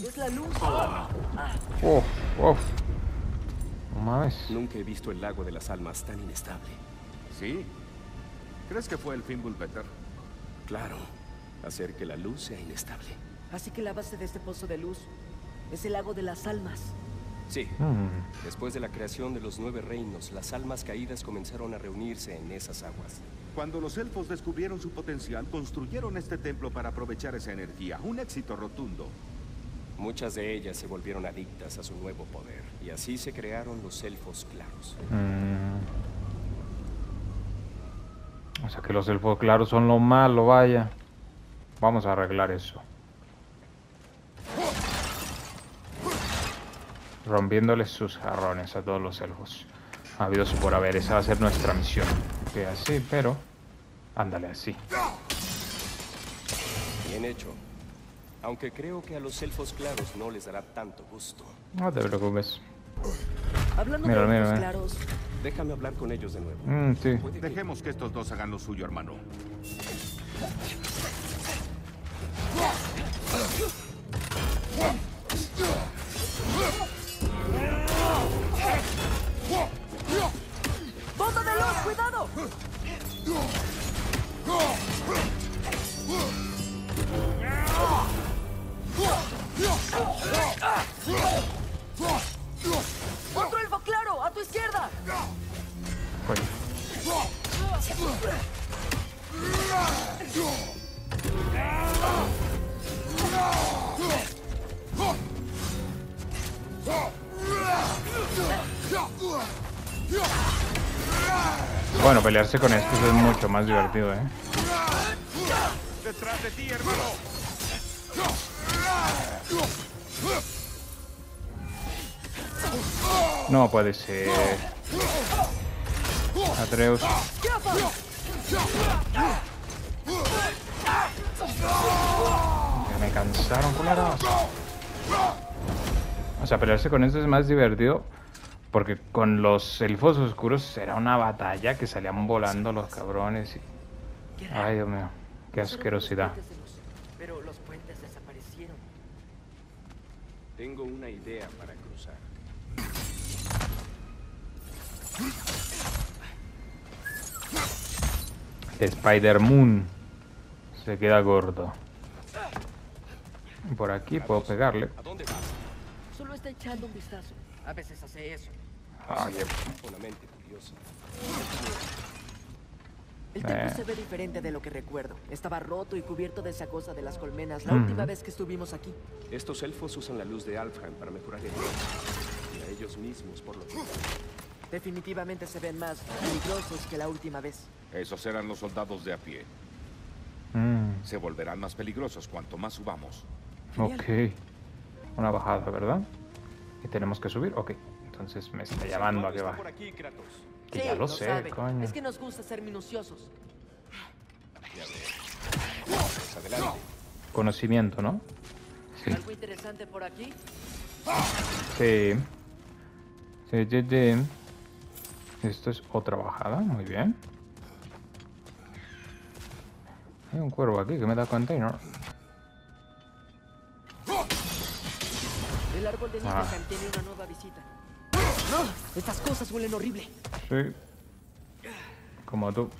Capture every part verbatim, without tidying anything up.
Es la luz. Uf, uf. No mames. Nunca he visto el lago de las almas tan inestable. ¿Sí? ¿Crees que fue el Fimbulvetr? Claro, hacer que la luz sea inestable. Así que la base de este pozo de luz es el lago de las almas. Sí. Mm. Después de la creación de los nueve reinos, las almas caídas comenzaron a reunirse en esas aguas. Cuando los elfos descubrieron su potencial, construyeron este templo para aprovechar esa energía. Un éxito rotundo. Muchas de ellas se volvieron adictas a su nuevo poder, y así se crearon los elfos claros. Mm. O sea que los elfos claros son lo malo, vaya. Vamos a arreglar eso. Rompiéndoles sus jarrones a todos los elfos. Ha habido su por haber. Esa va a ser nuestra misión. Que así, pero... ándale, así. Bien hecho. Aunque creo que a los elfos claros no les dará tanto gusto. No te preocupes. Hablando Mira, de mira, elfos mira. claros, Déjame hablar con ellos de nuevo. Mm, sí. Puede que- Dejemos que estos dos hagan lo suyo, hermano. ¡bomba de luz! ¡Cuidado! ¡Otro elfo claro! ¡A tu izquierda! Coño. Bueno, pelearse con estos es mucho más divertido, ¿eh? ¡Detrás de ti, hermano! No puede ser. Atreus. Ya me cansaron, culeros. O sea, pelearse con estos es más divertido. Porque con los elfos oscuros era una batalla que salían volando los cabrones. Y... ay, Dios mío. Qué asquerosidad. Pero los puentes desaparecieron. Tengo una idea para cruzar. Spider-Moon se queda gordo. Por aquí puedo pegarle. ¿A dónde vas? Solo está echando un vistazo. A veces hace eso. Ay, Una mente curiosa. El templo Eh. se ve diferente de lo que recuerdo. Estaba roto y cubierto de esa cosa de las colmenas la Ujú. última vez que estuvimos aquí. Estos elfos usan la luz de Alfheim para mejorar el mundo. Y a ellos mismos, por lo tanto. Definitivamente se ven más peligrosos que la última vez. Esos eran los soldados de a pie. Mm, Se volverán más peligrosos cuanto más subamos. ok. Una bajada, ¿verdad? Y tenemos que subir. Ok. Entonces me está llamando a que Está baje. por aquí, Kratos. Que Sí, ya lo sé, sabe. coño. Es que nos gusta ser minuciosos. Ya veo. Pues adelante. Conocimiento, ¿no? Sí. ¿Algo interesante por aquí? Sí. Sí, sí, sí. Esto es otra bajada. Muy bien. Hay un cuervo aquí que me da container. El árbol de Ah. Niflheim tiene una nueva visita. ¡No! Estas cosas huelen horrible. Sí. Como tú.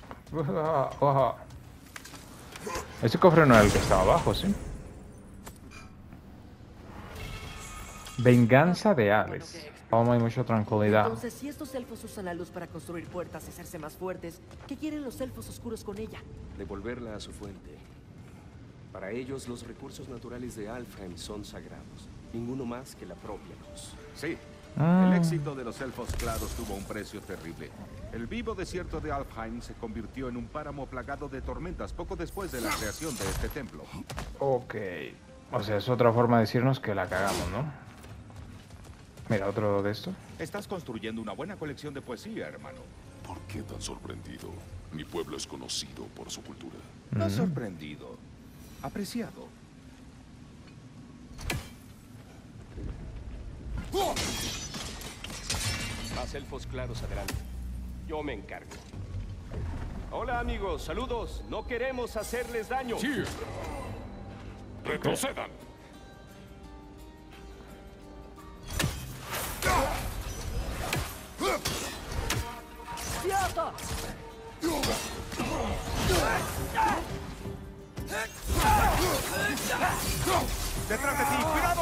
Ese cofre no era el que estaba abajo, ¿sí? Venganza de Hades. Oh, hay mucha tranquilidad. Entonces, si estos elfos usan la luz para construir puertas y hacerse más fuertes, ¿qué quieren los elfos oscuros con ella? Devolverla a su fuente. Para ellos, los recursos naturales de Alfheim son sagrados. Ninguno más que la propia luz. Sí. Ah. El éxito de los elfos claros tuvo un precio terrible. El vivo desierto de Alfheim se convirtió en un páramo plagado de tormentas poco después de la creación de este templo. Ok. O sea, es otra forma de decirnos que la cagamos, ¿no? Mira, otro de estos. Estás construyendo una buena colección de poesía, hermano. ¿Por qué tan sorprendido? Mi pueblo es conocido por su cultura. No sorprendido. Apreciado. Más elfos claros adelante. Yo me encargo. Hola amigos, saludos. No queremos hacerles daño. ¡Retrocedan! ¡Detrás de ti! ¡Cuidado!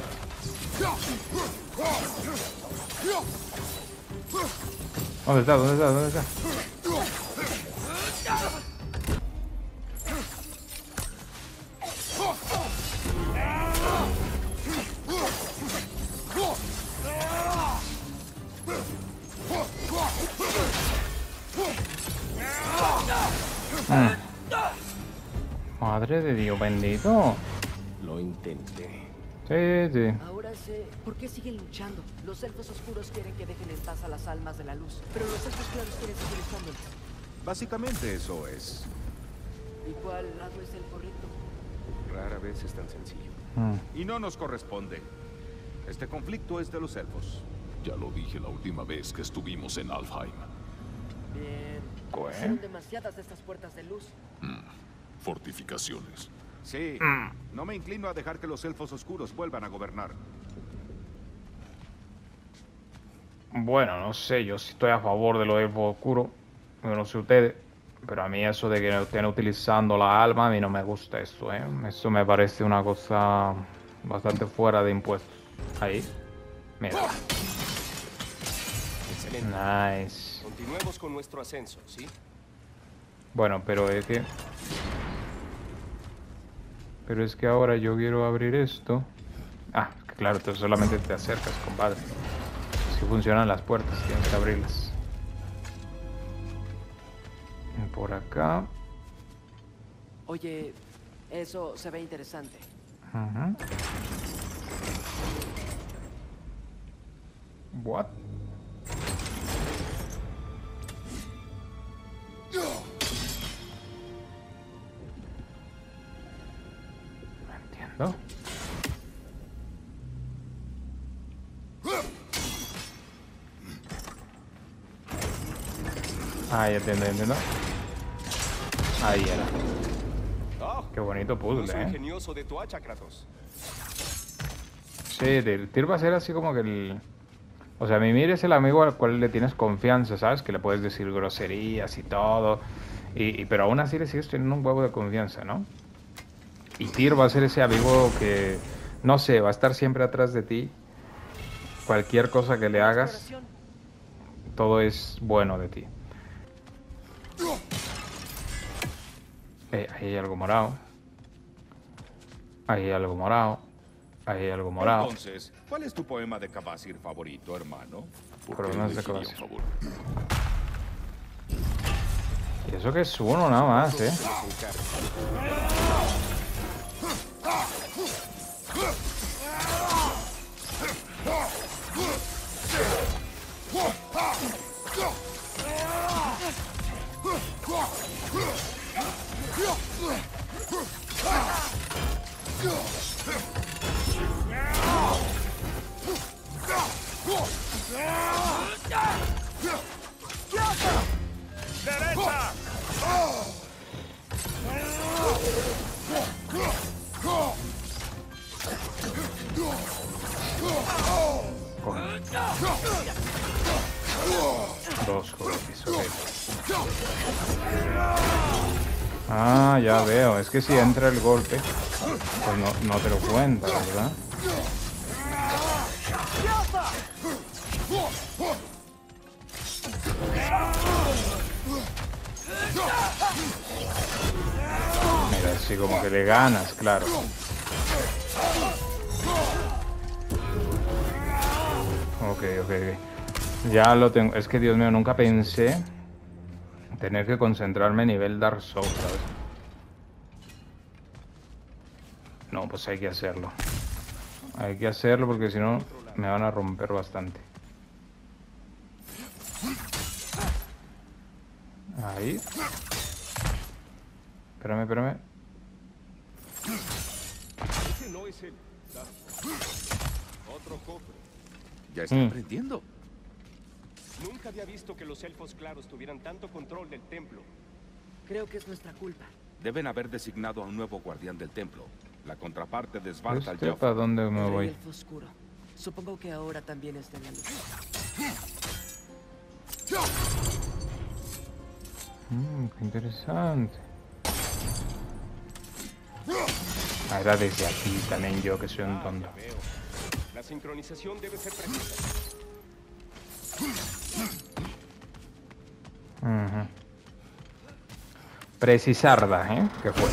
¿Dónde está? ¿Dónde está? ¿Dónde está? Mm. Madre de Dios bendito. Lo intenté. Sí, sí. Ahora sé por qué siguen luchando. Los elfos oscuros quieren que dejen en paz a las almas de la luz, pero los elfos claros quieren seguir usándolas. Básicamente eso es. ¿Y cuál lado es el correcto? Rara vez es tan sencillo. Mm. Y no nos corresponde. Este conflicto es de los elfos. Ya lo dije la última vez que estuvimos en Alfheim. Bien. ¿Qué? Hicieron demasiadas de estas puertas de luz. Fortificaciones. Sí, no me inclino a dejar que los elfos oscuros vuelvan a gobernar. Bueno, no sé, yo sí estoy a favor de los elfos oscuros. Yo no sé ustedes, pero a mí eso de que estén utilizando la alma, a mí no me gusta eso, ¿eh? Eso me parece una cosa bastante fuera de impuestos. Ahí, mira. Excelente. Nice. Continuemos con nuestro ascenso, ¿sí? Bueno, pero es que... Pero es que ahora yo quiero abrir esto. Ah, claro, tú solamente te acercas, compadre. Así funcionan las puertas, tienes que abrirlas. Por acá. Oye, eso se ve interesante. Ajá. What? No entiendo. Ah, ya entiendo, ya entiendo. Ahí era. Oh, Qué bonito puzzle, uso eh. ingenioso de tu hacha, Kratos. Sí, el Tyr va a ser así como que el... O sea, Mimir es el amigo al cual le tienes confianza, ¿sabes? Que le puedes decir groserías y todo. Y, y- pero aún así le sigues teniendo un huevo de confianza, ¿no? Y Tyr va a ser ese amigo que, no sé, va a estar siempre atrás de ti. Cualquier cosa que le hagas, Exploración. todo es bueno de ti. Eh, ahí hay algo morado. Ahí hay algo morado. Ahí hay algo morado. Entonces, ¿cuál es tu poema de Kvasir favorito, hermano? ¿Por Pero qué no es de elegiría clase. un favor? Y eso que es uno nada más, ¿eh? Dos golpes, ok. Ah, ya veo. Es que si entra el golpe, pues no, no te lo cuenta, ¿verdad? Mira, así como que le ganas, claro. Ok, ok, ok. Ya lo tengo. Es que, Dios mío, nunca pensé tener que concentrarme a nivel Dark Souls, ¿sabes? No, pues hay que hacerlo. Hay que hacerlo porque si no me van a romper bastante. Ahí. Espérame, espérame. Ese no es el... Otro cofre. Ya está Mm. aprendiendo. Nunca había visto que los elfos claros tuvieran tanto control del templo. Creo que es nuestra culpa. Deben haber designado a un nuevo guardián del templo. La contraparte de Svartalfheim. ¿Este para dónde me El rey voy? elfo oscuro. Supongo que ahora también está en la luz. Mmm, qué interesante. Ah, era desde aquí también yo, que soy un tonto. Ah, ya veo. La sincronización debe ser precisa. Ujú. Precisarda, ¿eh? ¿Qué fue?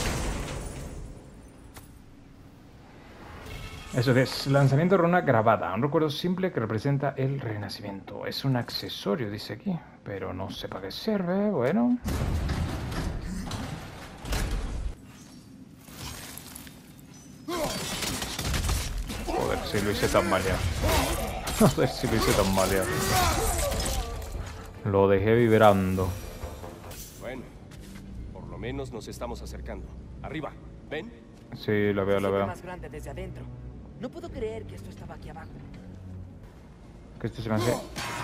Eso es, lanzamiento de runa grabada. Un recuerdo simple que representa el renacimiento. Es un accesorio, dice aquí. Pero no sé para qué sirve, bueno. Joder, si lo hice tan mal ya. Joder, si lo hice tan mal ya. Lo dejé vibrando. Bueno, por lo menos nos estamos acercando. Arriba, ¿ven? Sí, lo veo, lo Siente veo. más grande desde adentro. No puedo creer que esto estaba aquí abajo. Que esto se me hace...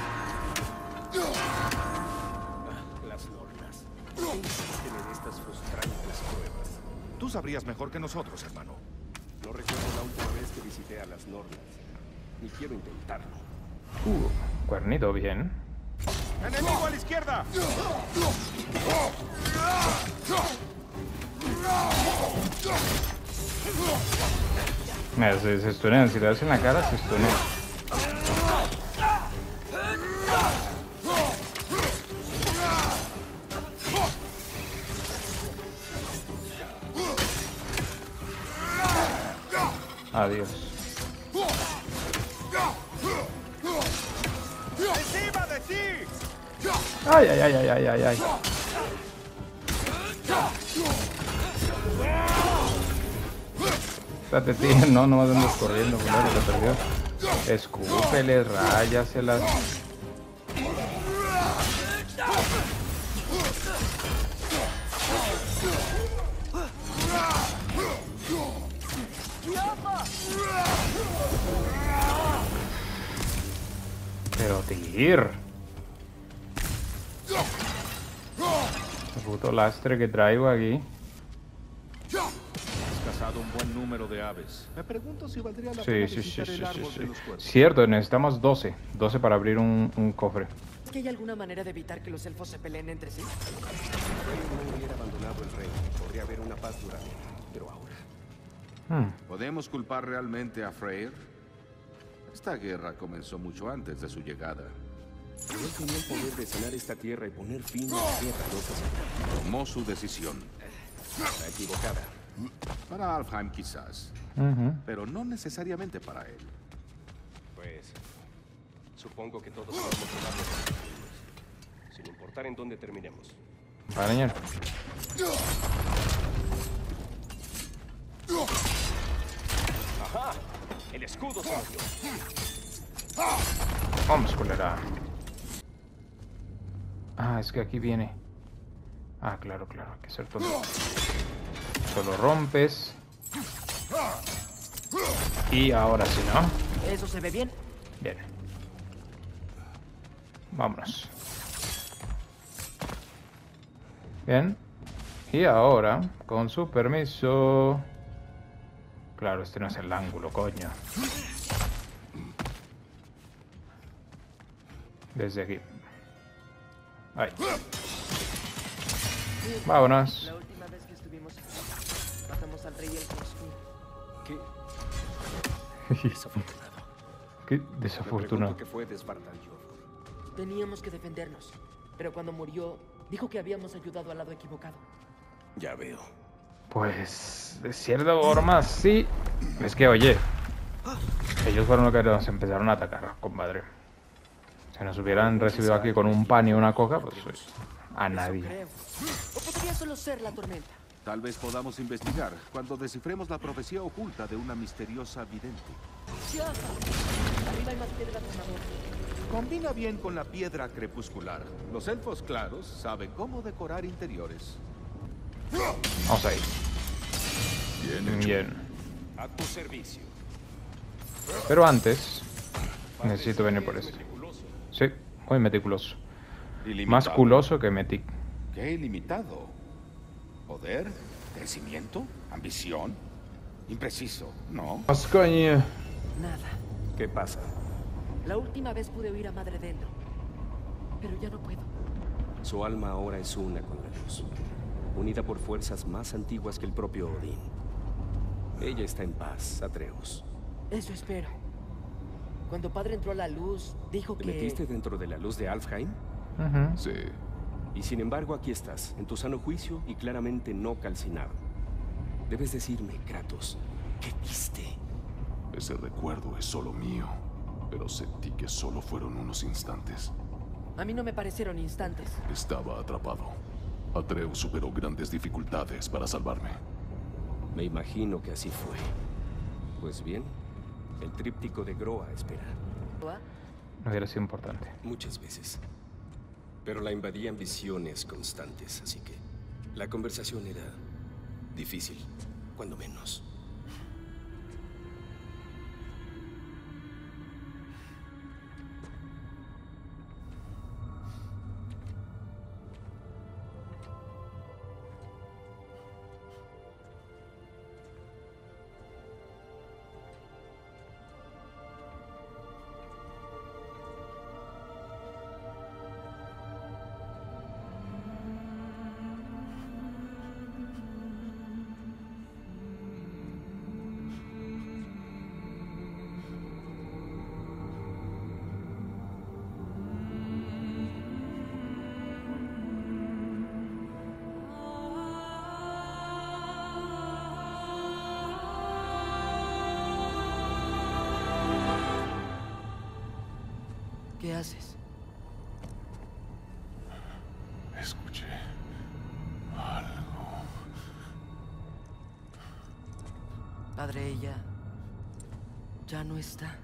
Las nornas. ¿Qué insisten en estas frustrantes pruebas? Tú sabrías mejor que nosotros, hermano. No recuerdo la última vez que visité a las nornas. Ni quiero intentarlo. Uh, cuernito, bien. ¡Enemigo a la izquierda! Mira, se, se stunean. Si le das en la cara, se stunean. Adiós. ¡Encima de ti! Ay, ay, ay, ay, ay, ay, ay. Espérate, tío. No, no andes corriendo, claro, se perdió. Escúpeles, ráyaselas. Pero, Tyr. El puto lastre que traigo aquí. Has cazado un buen número de aves. Me pregunto si valdría la Sí, pena sí, sí, visitar sí, el sí, árbol sí. de los cuervos. Cierto, necesitamos doce. doce para abrir un, un cofre. ¿Es que hay alguna manera de evitar que los elfos se peleen entre sí? Si no hubiera abandonado el reino, podría haber una paz duradera. Pero ahora... Hmm. ¿Podemos culpar realmente a Freyr? Esta guerra comenzó mucho antes de su llegada. Él tenía el poder de sanar esta tierra y poner fin a la guerra dos años. Tomó su decisión. Está equivocada. Para Alfheim quizás, Ujú. pero no necesariamente para él. Pues... supongo que todos podemos llevarnos a los caminos, sin importar en dónde terminemos. Arañar. ¡Ajá! El escudo se movió. Vamos, culera. Ah, es que aquí viene. Ah, claro, claro. Hay que ser todo. Solo rompes. Y ahora sí, ¿no? ¿Eso se ve bien? Bien. Vámonos. Bien. Y ahora, con su permiso... Claro, este no es el ángulo, coño. Desde aquí. Ahí. Vámonos. La última vez que estuvimos aquí, matamos al rey elfo oscuro. Qué desafortunado. Qué Me pregunto desafortunado. qué fue de Spartan Georg. Teníamos que defendernos, pero cuando murió, dijo que habíamos ayudado al lado equivocado. Ya veo. Pues, de cierta forma, sí. Es que, oye, ellos fueron los que nos empezaron a atacar, compadre. Si nos hubieran recibido aquí con un pan y una coca, pues, pues a Eso nadie. creo. O podría solo ser la tormenta. Tal vez podamos investigar cuando descifremos la profecía oculta de una misteriosa vidente. ¡Chiaja! Arriba hay más piedra tronadora. Combina bien con la piedra crepuscular. Los elfos claros saben cómo decorar interiores. Vamos ahí. Bien hecho. Bien. A tu servicio. Pero antes, necesito venir por Eres esto. meticuloso. Sí, muy meticuloso. Más Ilimitado. culoso que metic. ¿Qué ilimitado? ¿Poder? ¿Crecimiento? ¿Ambición? Impreciso, ¿no? Más coño. Nada. ¿Qué pasa? La última vez pude oír a Madre Dendro, pero ya no puedo. Su alma ahora es una con la luz, unida por fuerzas más antiguas que el propio Odín. Ella está en paz, Atreus. Eso espero. Cuando padre entró a la luz, dijo ¿Te que... metiste dentro de la luz de Alfheim? Ujú. Sí. Y sin embargo, aquí estás, en tu sano juicio y claramente no calcinado. Debes decirme, Kratos, ¿qué viste? Ese recuerdo es solo mío, pero sentí que solo fueron unos instantes. A mí no me parecieron instantes. Estaba atrapado. Atreus superó grandes dificultades para salvarme. Me imagino que así fue. Pues bien, el tríptico de Groa espera. No hubiera sido importante. Muchas veces. Pero la invadían visiones constantes, así que la conversación era difícil, cuando menos. ¿Qué haces? Escuché algo. Padre, ella... ya no está.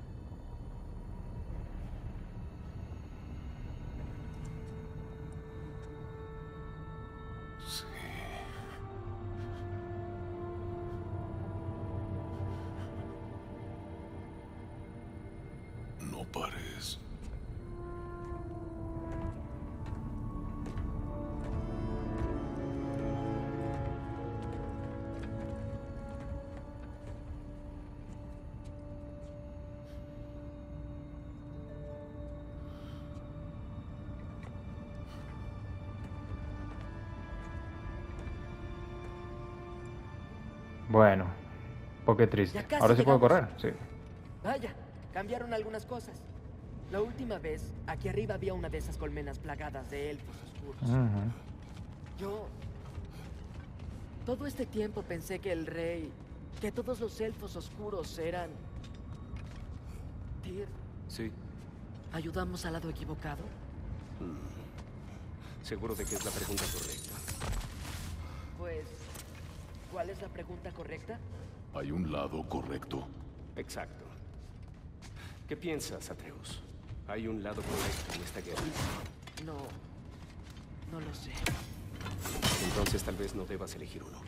Sí. No pares. Bueno, un poco triste. Ya casi Ahora sí puedo correr, llegamos. sí. Vaya, cambiaron algunas cosas. La última vez, aquí arriba había una de esas colmenas plagadas de elfos oscuros. Ujú. Yo... todo este tiempo pensé que el rey... que todos los elfos oscuros eran... Tyr, Sí, ¿ayudamos al lado equivocado? seguro de que es la pregunta correcta. Pues... ¿cuál es la pregunta correcta? Hay un lado correcto. Exacto. ¿Qué piensas, Atreus? ¿Hay un lado correcto en esta guerra? No... no lo sé. Entonces tal vez no debas elegir uno.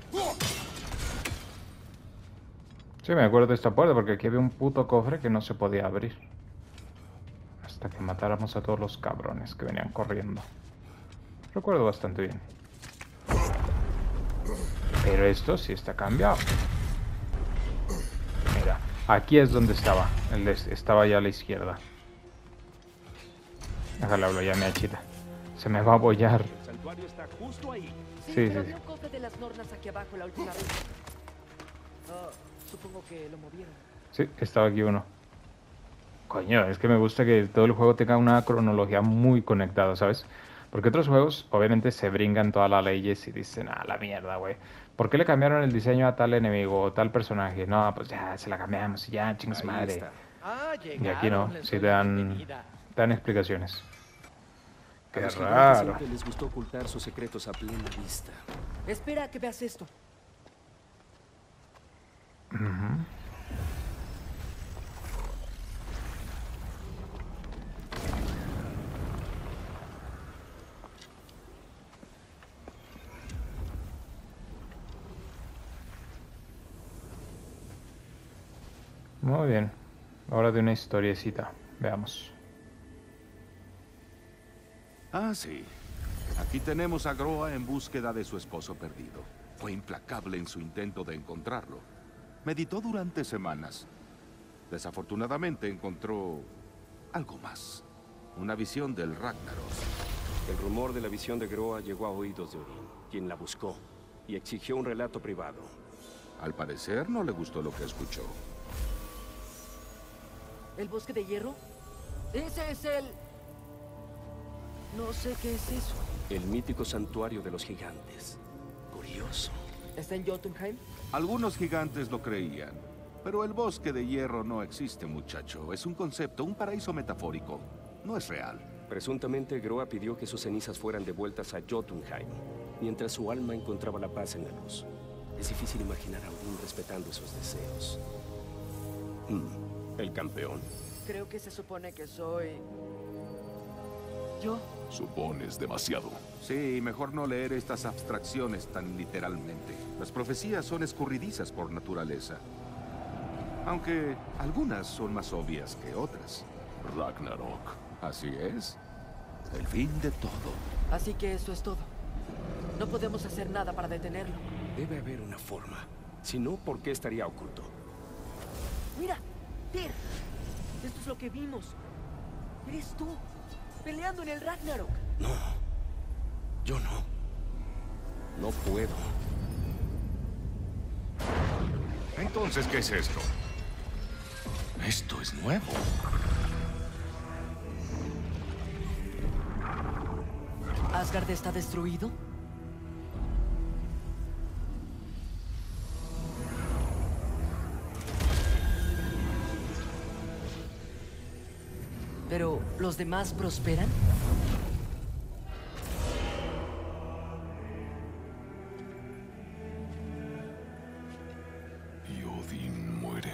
Sí, me acuerdo de esta puerta porque aquí había un puto cofre que no se podía abrir. Hasta que matáramos a todos los cabrones que venían corriendo. Recuerdo bastante bien. Pero esto sí está cambiado. Mira, aquí es donde estaba. El de- estaba ya a la izquierda. Déjale hablo ya, mi achita. Se me va a bollar. El santuario está justo ahí. Sí, Sí, pero sí, vi sí. un cofre de las Nornas aquí abajo la última vez. Ah, supongo que lo movieron. Sí, estaba aquí uno. Coño, es que me gusta que todo el juego tenga una cronología muy conectada, ¿sabes? Porque otros juegos obviamente se brincan todas las leyes y dicen, ah, la mierda, güey. ¿Por qué le cambiaron el diseño a tal enemigo o tal personaje? No, pues ya, se la cambiamos y ya, chingas Ahí madre. está. Ah, Y aquí no, llegaron, les sí doy te la dan, bienvenida. te dan explicaciones. A Qué los gigantes raro. siempre les gustó ocultar sus secretos a plena vista. Espera a que veas esto. Ujú. Muy bien. Ahora de una historiecita. Veamos. Ah, sí. Aquí tenemos a Groa en búsqueda de su esposo perdido. Fue implacable en su intento de encontrarlo. Meditó durante semanas. Desafortunadamente encontró algo más. Una visión del Ragnarok. El rumor de la visión de Groa llegó a oídos de Odín, quien la buscó y exigió un relato privado. Al parecer no le gustó lo que escuchó. ¿El bosque de hierro? Ese es el... No sé qué es eso. El mítico santuario de los gigantes. Curioso. ¿Está en Jotunheim? Algunos gigantes lo creían, pero el bosque de hierro no existe, muchacho. Es un concepto, un paraíso metafórico. No es real. Presuntamente, Groa pidió que sus cenizas fueran devueltas a Jotunheim, mientras su alma encontraba la paz en la luz. Es difícil imaginar a Odín respetando esos deseos. Mm, ¿El campeón? Creo que se supone que soy... ¿Yo? Supones demasiado. Sí, mejor no leer estas abstracciones tan literalmente. Las profecías son escurridizas por naturaleza. Aunque algunas son más obvias que otras. Ragnarok. Así es. El fin de todo. Así que eso es todo. No podemos hacer nada para detenerlo. Debe haber una forma. Si no, ¿por qué estaría oculto? ¡Mira! ¡Tyr! Esto es lo que vimos. Eres tú, peleando en el Ragnarok. No. Yo no. No puedo. Entonces, ¿qué es esto? Esto es nuevo. ¿Asgard está destruido? ¿Pero los demás prosperan? Y Odín muere.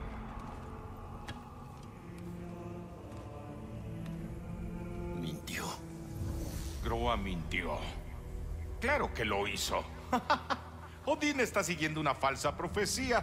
Mintió. Groa mintió. Claro que lo hizo. Odín está siguiendo una falsa profecía.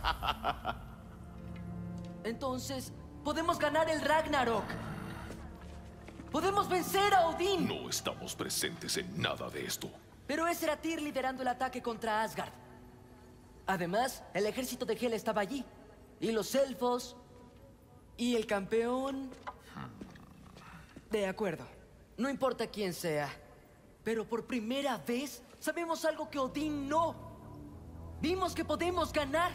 Entonces, podemos ganar el Ragnarok. Podemos vencer a Odín. No estamos presentes en nada de esto. Pero ese era Tyr liderando el ataque contra Asgard. Además, el ejército de Hel estaba allí. Y los elfos. Y el campeón. De acuerdo. No importa quién sea. Pero por primera vez sabemos algo que Odín no. Vimos que podemos ganar.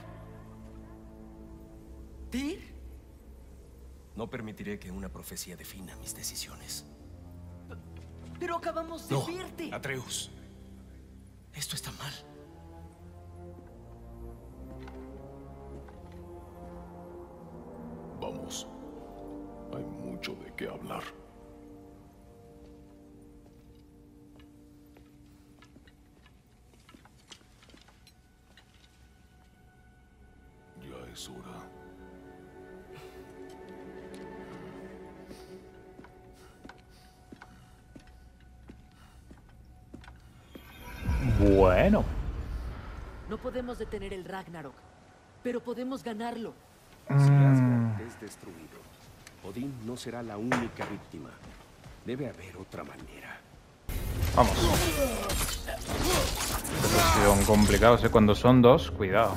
¿Tyr? No permitiré que una profecía defina mis decisiones. Pero acabamos de No, verte. Atreus. Esto está mal. Vamos. Hay mucho de qué hablar. Ya es hora. Bueno. No podemos detener el Ragnarok, pero podemos ganarlo. Si Asgard es destruido, Odín no será la única víctima. Debe haber otra manera. Vamos. Situación complicada, ¿eh? Cuando son dos, cuidado.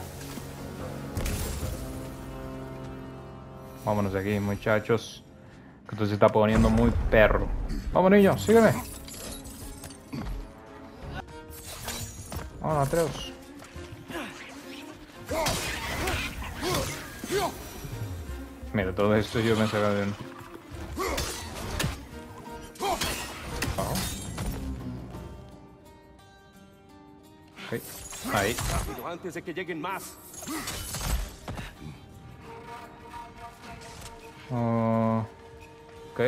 Vámonos de aquí, muchachos. Que esto se está poniendo muy perro. Vamos, niño, sígueme. Vámonos, Atreus. Mira, todo esto yo me he sacado de un... Oh. Ok, ahí. Rápido, antes de que lleguen más. Oh. Ok.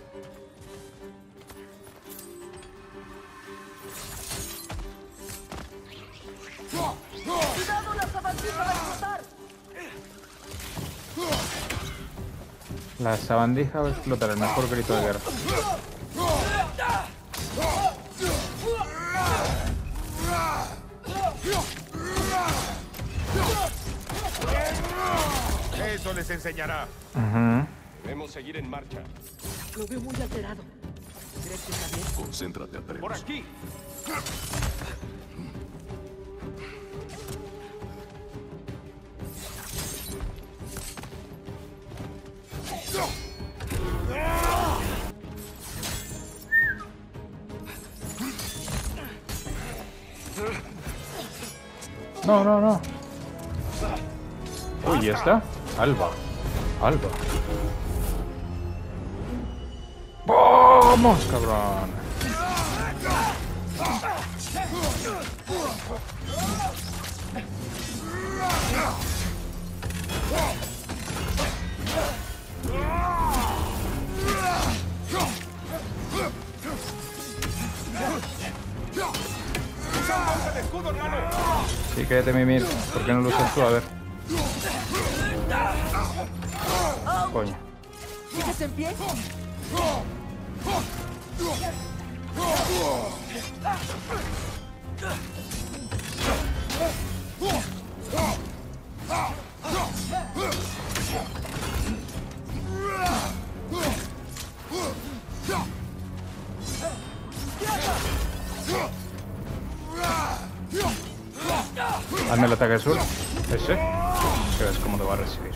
¡Cuidado, la sabandija va a explotar! La sabandija va a explotar, el mejor grito de guerra. Eso les enseñará. Ujú. Debemos seguir en marcha. Lo veo muy alterado. ¿Crees que está bien? Concéntrate, Atreus. ¡Por aquí! No, no, no. Uy, ¿y esta? Alba. Alba. ¡Vamos, cabrón! Sí, cállate, Mimir. ¿Por qué no lo usas tú? A ver. Coño. ¿Sigues en pie? Hazme el ataque azul. Ese. Que ves cómo te va a recibir.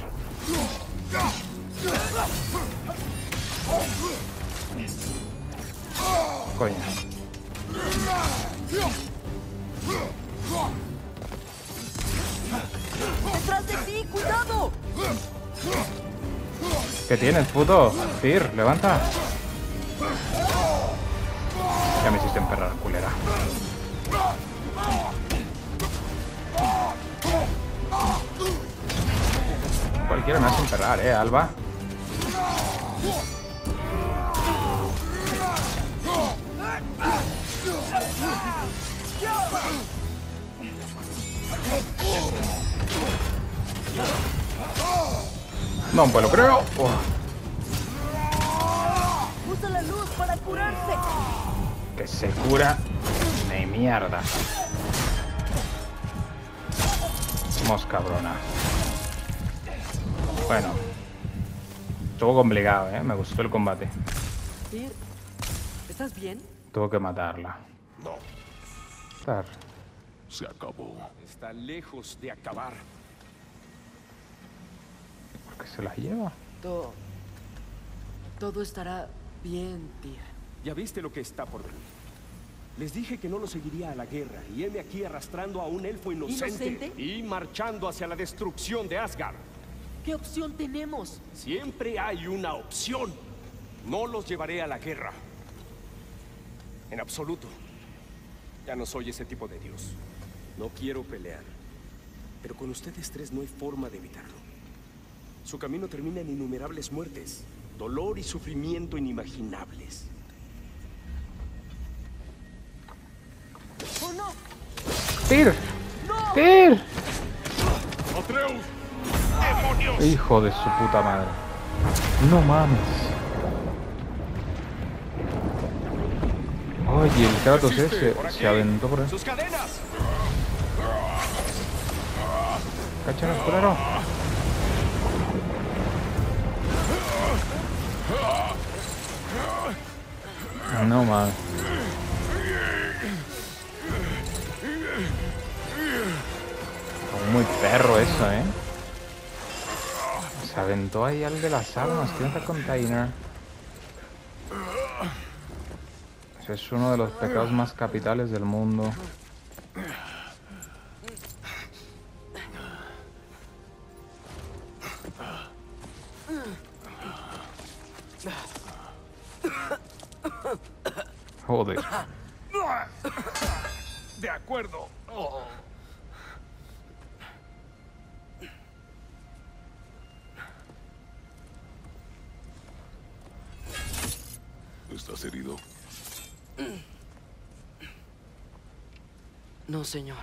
Coño. ¡Detrás de ti! ¡Cuidado! ¿Qué tienes, puto? Tyr, levanta. Ya me hiciste emperrar, culera. Cualquiera me hace emperrar, eh, Alba. No, pues lo creo. Oh. Usa la luz para curarse. Que se cura ni mierda. Vamos, cabrona. Bueno. Estuvo complicado, ¿eh? Me gustó el combate. Tyr, ¿estás bien? Tuvo que matarla. No, Estar. Se acabó. Está lejos de acabar. ¿Por qué se la lleva? Todo... Todo estará bien, Tyr. Ya viste lo que está por venir. Les dije que no lo seguiría a la guerra, y heme aquí arrastrando a un elfo inocente, ¿Inocente? y marchando hacia la destrucción de Asgard. ¿Qué opción tenemos? Siempre hay una opción. No los llevaré a la guerra. En absoluto. Ya no soy ese tipo de dios. No quiero pelear. Pero con ustedes tres no hay forma de evitarlo. Su camino termina en innumerables muertes, dolor y sufrimiento inimaginables. ¡Oh, no! ¡Tyr! ¡Tyr! ¡Atreus! ¡Demonios! Hijo de su puta madre. No mames. Oye, el Kratos ese se aventó por ahí. ¡Sus cadenas! Cáchanos, culero. No mames. Muy perro eso, ¿eh? Se aventó ahí al de las armas. ¿Qué es el container? Ese es uno de los pecados más capitales del mundo. Joder. De acuerdo. Oh. ¿Estás herido? No, señor.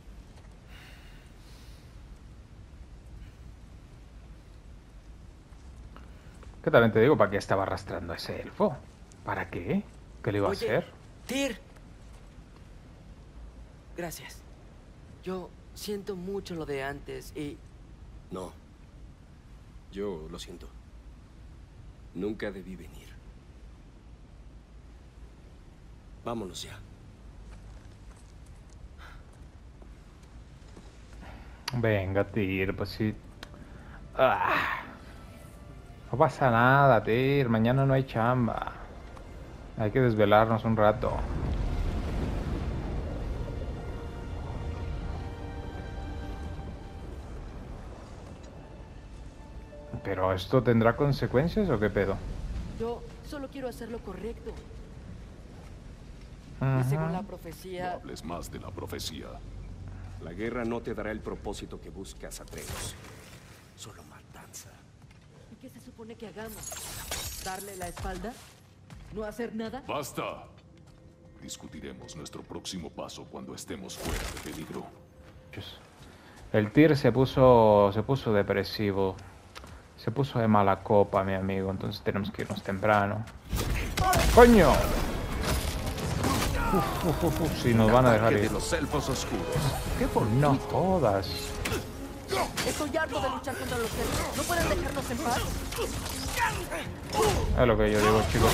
¿Qué también te digo? ¿Para qué estaba arrastrando a ese elfo? ¿Para qué? ¿Qué le iba Oye, a hacer? Tyr. Gracias. Yo siento mucho lo de antes y... No. Yo lo siento. Nunca debí venir. Vámonos ya. Venga, Tyr, pues sí. Ah. No pasa nada, Tyr. Mañana no hay chamba. Hay que desvelarnos un rato. ¿Pero esto tendrá consecuencias o qué pedo? Yo solo quiero hacer lo correcto. Ajá. Y según la No profecía... hables más de la profecía. La guerra no te dará el propósito que buscas, Atreus. Solo matanza. ¿Y qué se supone que hagamos? ¿Darle la espalda? ¿No hacer nada? ¡Basta! Discutiremos nuestro próximo paso cuando estemos fuera de peligro. El Tyr se puso, se puso depresivo. Se puso de mala copa, mi amigo. Entonces tenemos que irnos temprano. ¡Coño! Uf, uf, uf, uf, si nos van a dejar Ataque ir. de los elfos oscuros. ¡Qué No fortuito! jodas. Estoy harto de luchar contra los elfos. ¿No pueden dejarnos en paz? Es lo que yo digo, chicos.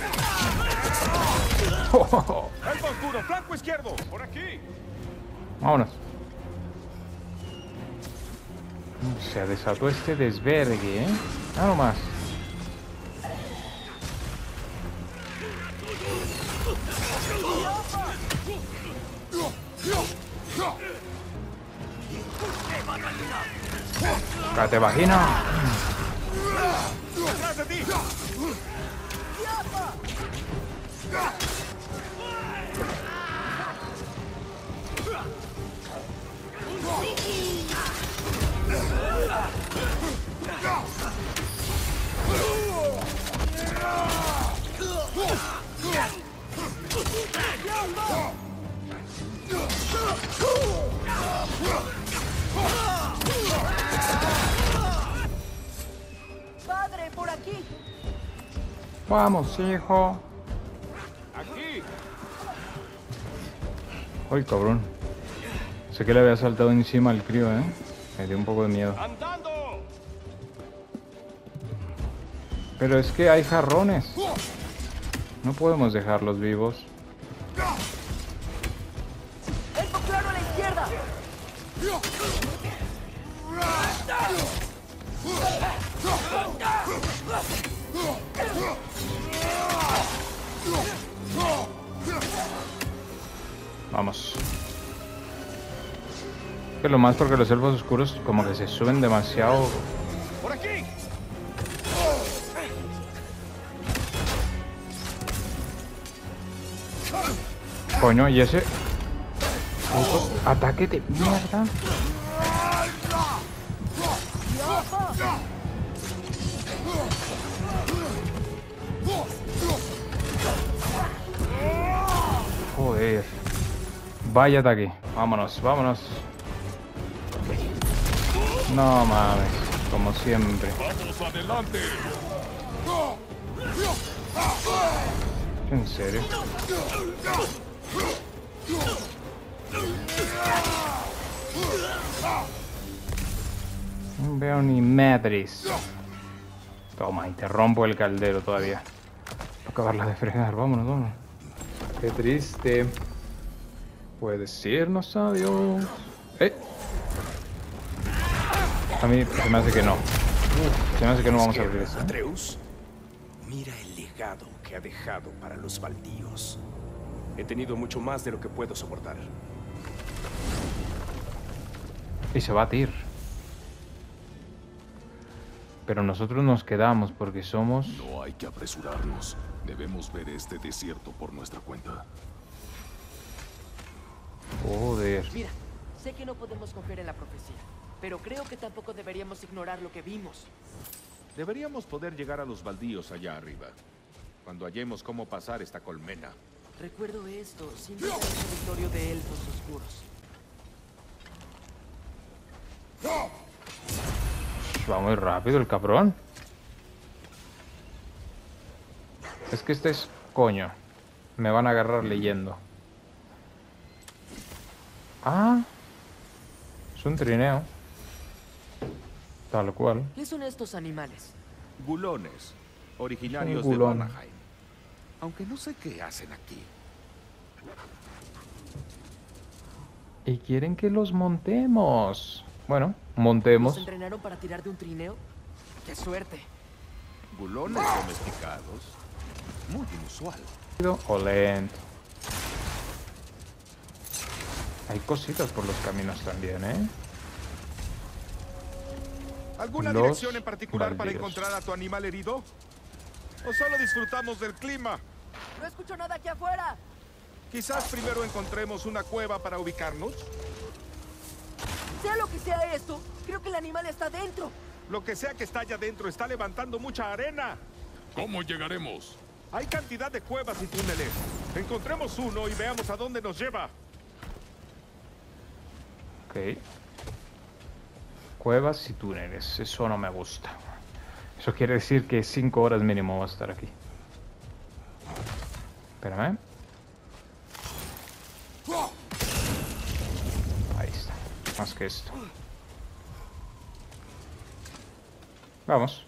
¡Elfo oscuro! ¡Flanco izquierdo! ¡Por aquí! Vámonos. Se desató este desvergue, ¿eh? Nada nomás. ¡Cállate, vagina! ¡Detrás de ti! ¡Padre, por aquí! Vamos, hijo. ¡Aquí! Ay, cabrón. Sé que le había saltado encima al crío, ¿eh? Me dio un poco de miedo. ¡Andando! Pero es que hay jarrones. No podemos dejarlos vivos. ¡Elfo claro a la izquierda! Vamos. Que lo más porque los elfos oscuros como que se suben demasiado. ¡Por aquí! Coño, y ese puto ataque de mierda. Joder. Vaya ataque. Vámonos, vámonos. No mames, como siempre. ¡Vamos adelante! ¿En serio? No veo ni madres. Toma, y te rompo el caldero todavía. Para acabarla de fregar, vámonos, vámonos. Qué triste. Puedes irnos, adiós. Eh. A mí se me hace que no. Se me hace que no vamos a abrir eso. Atreus, mira el legado que ha dejado para los baldíos. He tenido mucho más de lo que puedo soportar. Y se va a Tyr. Pero nosotros nos quedamos porque somos... No hay que apresurarnos. Debemos ver este desierto por nuestra cuenta. Joder. Mira, sé que no podemos confiar en la profecía, pero creo que tampoco deberíamos ignorar lo que vimos. Deberíamos poder llegar a los baldíos allá arriba. Cuando hallemos cómo pasar esta colmena. Recuerdo esto, sin duda es el territorio de elfos oscuros. Va muy rápido el cabrón. Es que este es... Coño. Me van a agarrar leyendo. Ah. Es un trineo. Tal cual. ¿Qué son estos animales? Gulones, originarios Un de gulón. Vanaheim. Aunque no sé qué hacen aquí. Y quieren que los montemos. Bueno, ¿Nos montemos. entrenaron para tirar de un trineo? ¡Qué suerte! Gulones domesticados. Muy inusual. O lento. Hay cositas por los caminos también, ¿eh? ¿Alguna Los dirección en particular para bandidos. encontrar a tu animal herido? ¿O solo disfrutamos del clima? No escucho nada aquí afuera. Quizás primero encontremos una cueva para ubicarnos. Sea lo que sea esto, creo que el animal está dentro. Lo que sea que está allá adentro está levantando mucha arena. ¿Cómo llegaremos? Hay cantidad de cuevas y túneles. Encontremos uno y veamos a dónde nos lleva. Ok. Cuevas y túneles. Eso no me gusta. Eso quiere decir que cinco horas mínimo va a estar aquí. Espérame. Ahí está. Más que esto. Vamos.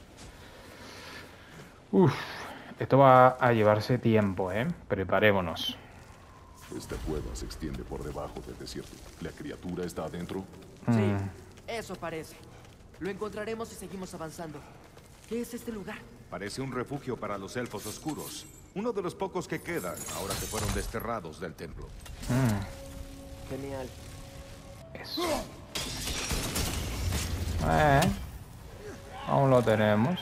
Uf. Esto va a llevarse tiempo, ¿eh? Preparémonos. Esta cueva se extiende por debajo del desierto. ¿La criatura está adentro? Sí, eso parece. Lo encontraremos si seguimos avanzando. ¿Qué es este lugar? Parece un refugio para los elfos oscuros. Uno de los pocos que quedan, ahora que fueron desterrados del templo. Mm, Genial. eso. Eh. Aún lo tenemos.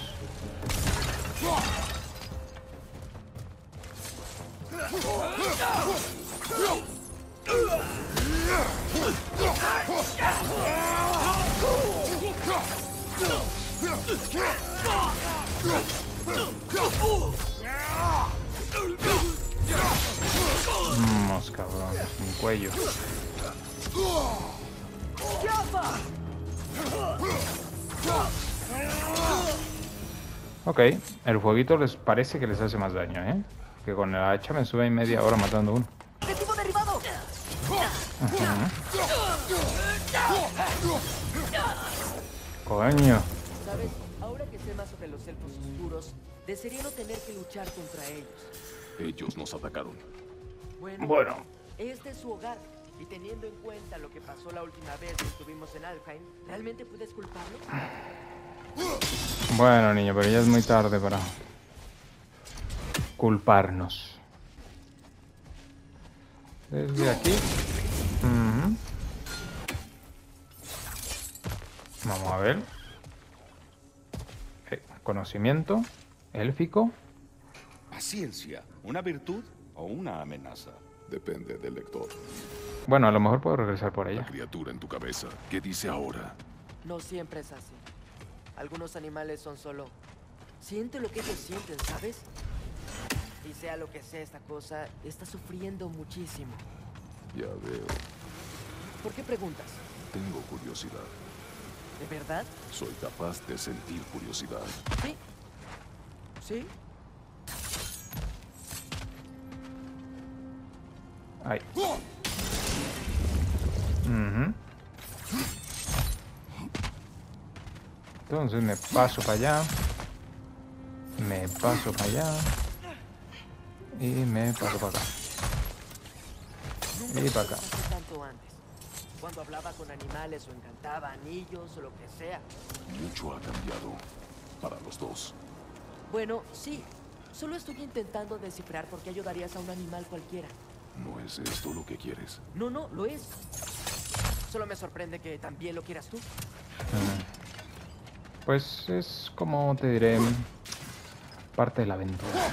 Vamos, cabrón, un cuello. Ok, el fueguito les parece que les hace más daño, ¿eh? Que con el hacha me sube en media hora matando uno. ¡Objetivo derribado! Coño. ¿Sabes? Ahora que sé más sobre los elfos oscuros, desearía no tener que luchar contra ellos. Ellos nos atacaron. Bueno, Bueno. este es su hogar. Y teniendo en cuenta lo que pasó la última vez que estuvimos en Alfheim, ¿realmente puedes culparlo? Bueno, niño, pero ya es muy tarde para culparnos. Desde aquí. Ujú. Vamos a ver. Eh, conocimiento élfico. Paciencia, ¿una virtud o una amenaza? Depende del lector. Bueno, a lo mejor puedo regresar por La ella. criatura en tu cabeza. ¿Qué dice ahora? No siempre es así. Algunos animales son solo... Siente lo que ellos sienten, ¿sabes? Y sea lo que sea esta cosa, está sufriendo muchísimo. Ya veo. ¿Por qué preguntas? Tengo curiosidad. ¿De verdad? Soy capaz de sentir curiosidad. Sí. ¿Sí? Ahí. Ujú. Entonces me paso para allá. Me paso para allá. Y me paso para acá. Nunca Y me para acá. pasó tanto antes. Cuando hablaba con animales o encantaba anillos o lo que sea. Mucho ha cambiado para los dos. Bueno, sí. Solo estoy intentando descifrar por qué ayudarías a un animal cualquiera. ¿No es esto lo que quieres? No, no, lo es. Solo me sorprende que también lo quieras tú. Pues es como te diré, parte de la aventura.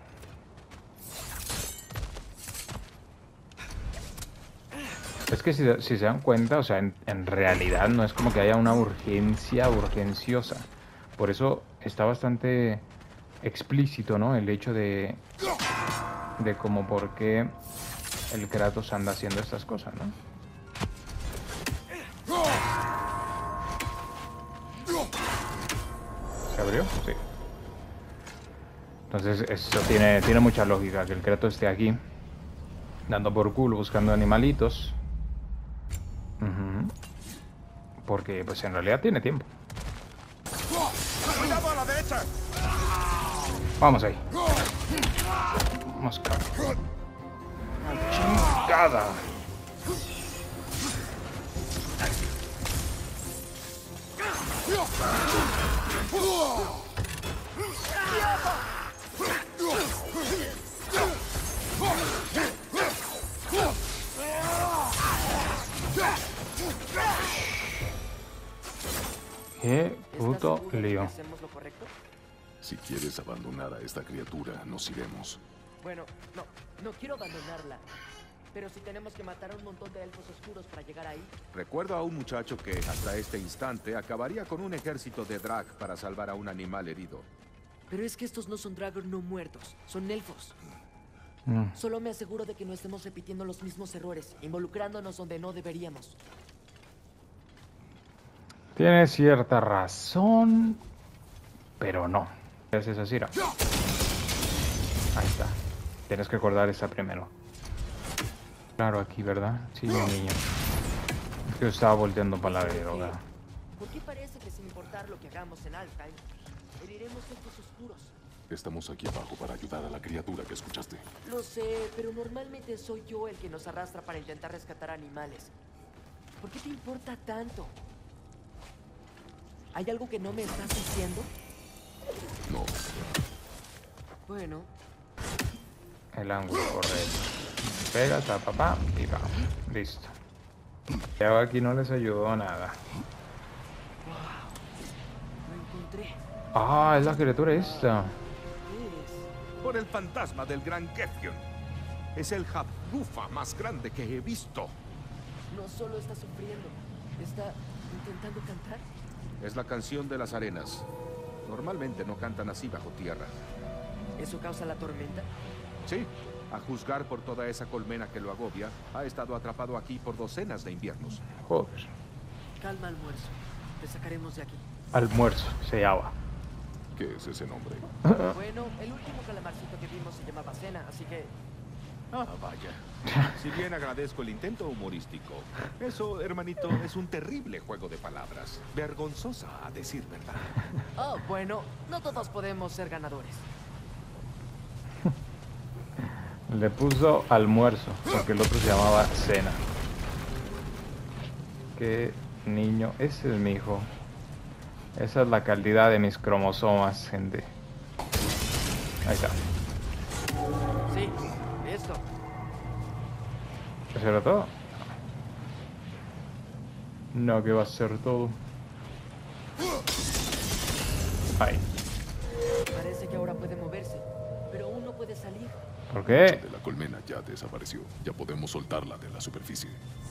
Es que si, si se dan cuenta, o sea, en, en realidad no es como que haya una urgencia urgenciosa. Por eso está bastante explícito, ¿no? El hecho de, de como por qué el Kratos anda haciendo estas cosas, ¿no? ¿Se abrió? Sí. Entonces eso tiene, tiene mucha lógica, que el Kratos esté aquí, dando por culo, buscando animalitos. Uh-huh. Porque pues en realidad tiene tiempo. ¡Cuidado a la derecha! Vamos ahí. Vamos, cabrón. ¡Chingada! ¿Qué puto seguro de que lío. hacemos lo correcto? Si quieres abandonar a esta criatura, nos iremos. Bueno, no, no quiero abandonarla. Pero si tenemos que matar a un montón de elfos oscuros para llegar ahí... Recuerdo a un muchacho que, hasta este instante, acabaría con un ejército de drag para salvar a un animal herido. Pero es que estos no son dragos no muertos, son elfos. Mm. Solo me aseguro de que no estemos repitiendo los mismos errores, involucrándonos donde no deberíamos. Tiene cierta razón, pero no. ¿Qué es esa Cira? Ahí está. Tienes que acordar esa primero. Claro, aquí, ¿verdad? Sí, mi niño. Es que yo estaba volteando para la droga. ¿Por qué parece que sin importar lo que hagamos en Alfheim, heriremos elfos oscuros? Estamos aquí abajo para ayudar a la criatura que escuchaste. Lo sé, pero normalmente soy yo el que nos arrastra para intentar rescatar animales. ¿Por qué te importa tanto? ¿Hay algo que no me estás diciendo? No, Bueno, El ángulo correcto. Pega, tapa, pa, y va. Listo. Ya aquí no les ayudó a nada. lo encontré. Ah, es la criatura esta. ¿Qué es? Por el fantasma del gran Gefion. Es el Habgufa más grande que he visto. No solo está sufriendo, está intentando cantar. Es la canción de las arenas. Normalmente no cantan así bajo tierra. ¿Eso causa la tormenta? Sí, a juzgar por toda esa colmena que lo agobia, ha estado atrapado aquí por docenas de inviernos. Joder. Calma, almuerzo. Te sacaremos de aquí. Almuerzo, se llama. ¿qué es ese nombre? Bueno, el último calamarcito que vimos se llamaba Cena, así que... Ah, vaya. Si bien agradezco el intento humorístico, eso, hermanito, es un terrible juego de palabras. Vergonzosa, a decir verdad. Oh, bueno, no todos podemos ser ganadores. Le puso almuerzo, porque el otro se llamaba cena. Qué niño. Ese es mi hijo. Esa es la calidad de mis cromosomas, gente. Ahí está. Sí, listo. ¿Eso era todo? No, que va a ser todo. Ahí. Parece que ahora puede moverse, pero aún no puede salir. ¿Por Mucha qué? de la colmena ya desapareció. Ya podemos soltarla de la superficie.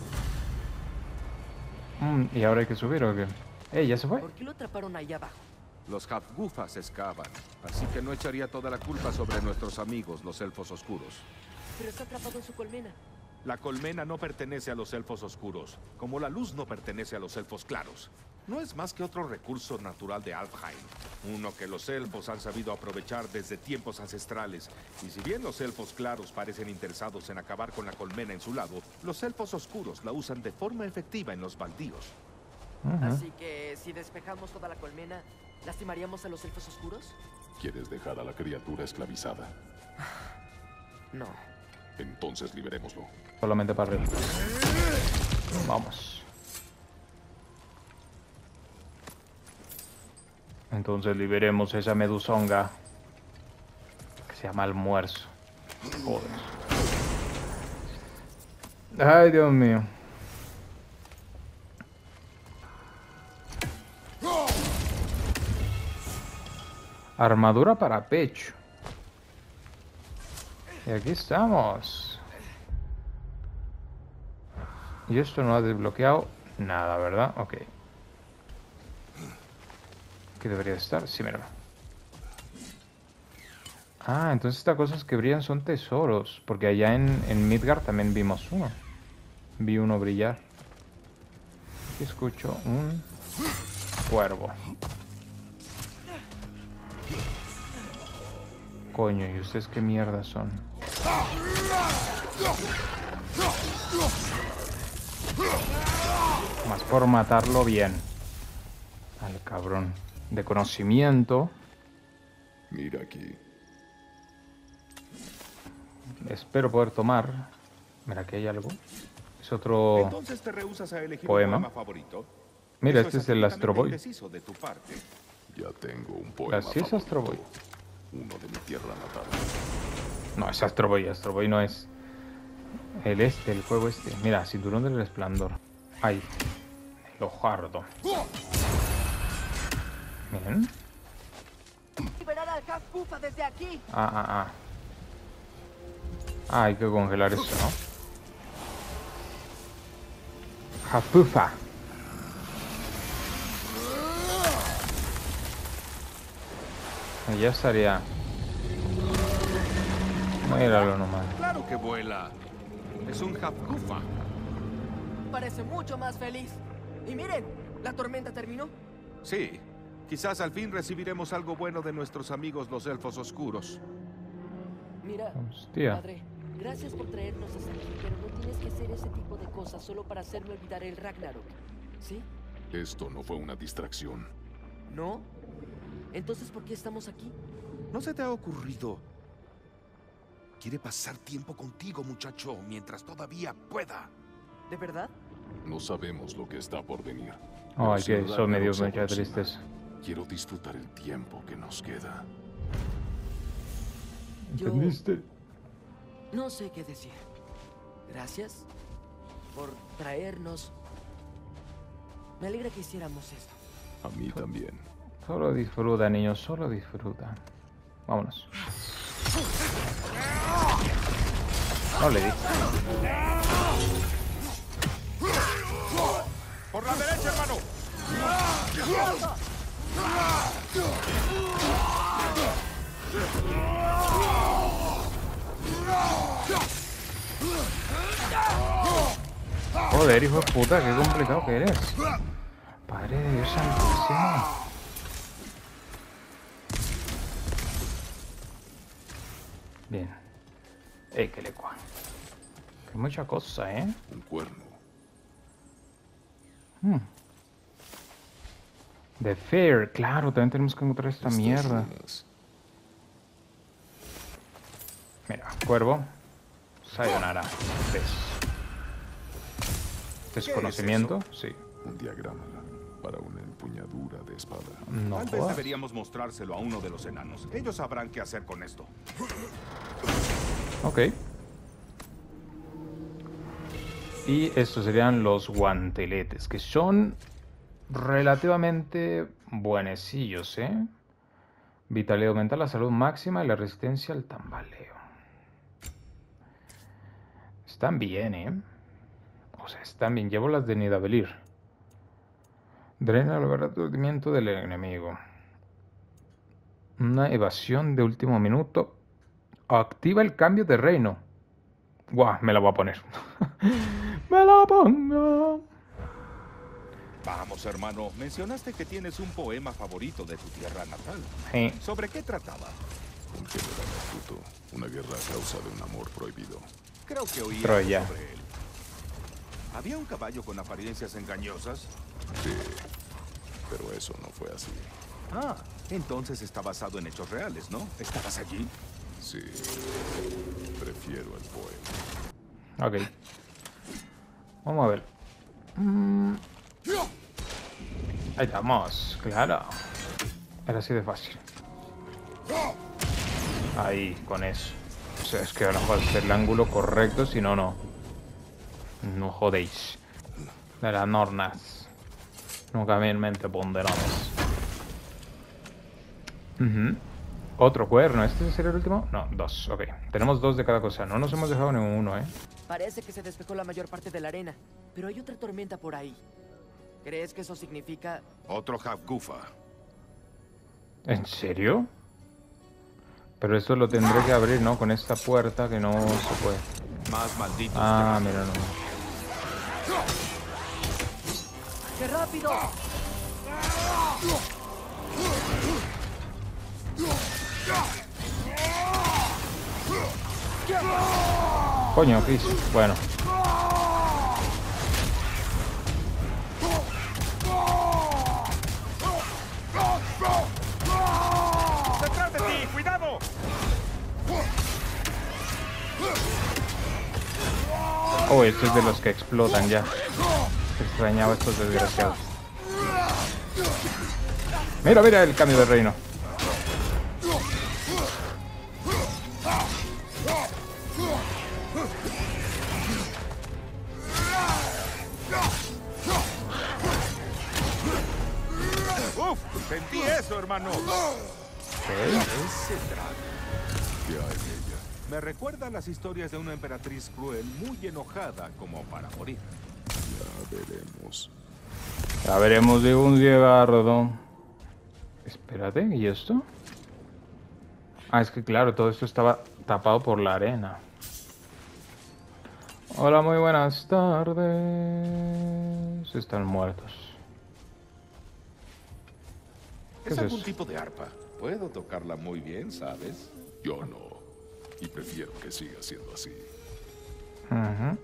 Mm, ¿y ahora hay que subir o qué? ¡Ey, ya se fue! ¿Por qué lo atraparon ahí abajo? Los Habgufas excavan, así que no echaría toda la culpa sobre nuestros amigos, los elfos oscuros. Pero está atrapado en su colmena. La colmena no pertenece a los elfos oscuros, como la luz no pertenece a los elfos claros. No es más que otro recurso natural de Alfheim, uno que los elfos han sabido aprovechar desde tiempos ancestrales. Y si bien los elfos claros parecen interesados en acabar con la colmena en su lado, los elfos oscuros la usan de forma efectiva en los baldíos. Ujú. Así que si despejamos toda la colmena, ¿lastimaríamos a los elfos oscuros? ¿Quieres dejar a la criatura esclavizada? No. Entonces liberémoslo. Solamente para arriba. Vamos. Entonces liberemos esa medusonga que se llama almuerzo. Joder. Ay, Dios mío. Armadura para pecho. Y aquí estamos. Y esto no ha desbloqueado nada, ¿verdad? Ok. ¿Qué debería estar? Sí, mira. Ah, entonces estas cosas que brillan son tesoros. Porque allá en, en Midgard también vimos uno. Vi uno brillar. Aquí escucho un cuervo. Coño, ¿y ustedes qué mierda son? Más por matarlo bien. Al cabrón. De conocimiento. Mira aquí. Espero poder tomar. Mira, que hay algo. Es otro... Entonces te rehusas a elegir Poema. un poema favorito. Mira, Eso este es el absolutamente Astro Boy. indeciso de tu parte. Ya tengo un poema Así es, Astro Boy. favorito. Uno de mi tierra natal. No, es Astro Boy. Astro Boy no es... El este, el juego este. Mira, Cinturón del Resplandor. Ahí. El ojardo. Bien. Liberar al Hakufa desde aquí. Ah, ah, ah. Ah, hay que congelar eso, ¿no? Hakufa. Ya estaría. Míralo nomás. Claro que vuela. Es un Hakufa. Parece mucho más feliz. Y miren, ¿la tormenta terminó? Sí. Quizás al fin recibiremos algo bueno de nuestros amigos los elfos oscuros. Mira, Hostia. padre, gracias por traernos hasta aquí, pero no tienes que hacer ese tipo de cosas solo para hacerme olvidar el Ragnarok. ¿Sí? Esto no fue una distracción. ¿No? Entonces, ¿por qué estamos aquí? ¿No se te ha ocurrido? Quiere pasar tiempo contigo, muchacho, mientras todavía pueda. ¿De verdad? No sabemos lo que está por venir. Ay, Pero que sin eso me dio Ragnarok se mucha aproxima. tristeza. Quiero disfrutar el tiempo que nos queda. Yo- ¿Entendiste? No sé qué decir. Gracias por traernos. Me alegra que hiciéramos esto. A mí también. Solo disfruta, niños, solo disfruta. Vámonos. No le di. ¡Por la derecha, hermano! Joder, hijo de puta, qué complicado que eres. Padre de Dios santísimo. Bien. Ey, que le cua. Que mucha cosa, ¿eh? Un cuerno. Hmm. The Fair, claro, también tenemos que encontrar esta Estas mierda. runas. Mira, cuervo. Sayonara. Des. Desconocimiento, sí. Un diagrama para una empuñadura de espada. No Tal vez jodas. deberíamos mostrárselo a uno de los enanos. Ellos sabrán qué hacer con esto. Ok. Y estos serían los guanteletes, que son relativamente buenecillos, ¿eh? Vitalidad aumenta la salud máxima y la resistencia al tambaleo. Están bien, ¿eh? O sea, están bien. Llevo las de Nidavellir. Drena el abatimiento del enemigo. Una evasión de último minuto. Activa el cambio de reino. Guau, me la voy a poner. Me la pongo. Vamos, hermano. Mencionaste que tienes un poema favorito de tu tierra natal. Sí. ¿Sobre qué trataba? Un general astuto. Una guerra a causa de un amor prohibido. Creo que oí Troya. algo sobre él. ¿Había un caballo con apariencias engañosas? Sí. Pero eso no fue así. Ah, entonces está basado en hechos reales, ¿no? ¿Estabas allí? Sí. Prefiero el poema. Ok. Vamos a ver. Mm. Ahí estamos, claro. Era así de fácil. Ahí, con eso. O sea, es que ahora va a ser el ángulo correcto, si no, no. No jodéis. De las nornas. Nunca bien mente ponderadas. Ujú. Otro cuerno. ¿Este sería el último? No, dos. Ok. Tenemos dos de cada cosa. No nos hemos dejado ni uno, ¿eh? Parece que se despejó la mayor parte de la arena, pero hay otra tormenta por ahí. ¿Crees que eso significa...? Otro Hakufa. ¿En serio? Pero esto lo tendré que abrir, ¿no? Con esta puerta que no se puede. Más malditos. Ah, que- mira, no. ¡Qué rápido! Coño, Chris. Bueno. ¡Detrás de ti! ¡Cuidado! Oh, este es de los que explotan ya. Extrañaba a estos desgraciados. Mira, mira el cambio de reino. ¡Uf! ¡Sentí eso! hermano. ¿Qué? Ese dragón. ¿Qué hay en ella? Me recuerda a las historias de una emperatriz cruel muy enojada como para morir. Ya veremos. Ya veremos, digo, un cigarro. Espérate, ¿y esto? Ah, es que claro, todo esto estaba tapado por la arena. Hola, muy buenas tardes. Están muertos. ¿Qué Es es algún eso? tipo de arpa. Puedo tocarla muy bien, ¿sabes? Yo no. Y prefiero que siga siendo así. Ujú.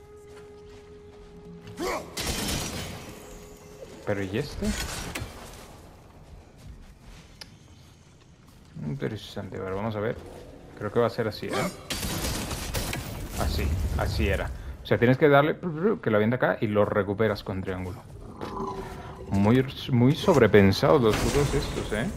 Pero ¿y este? Interesante, a ver, vamos a ver. Creo que va a ser así, ¿eh? Así, así era. O sea, tienes que darle que lo avienta acá y lo recuperas con triángulo. Muy, muy sobrepensados los putos estos, ¿eh?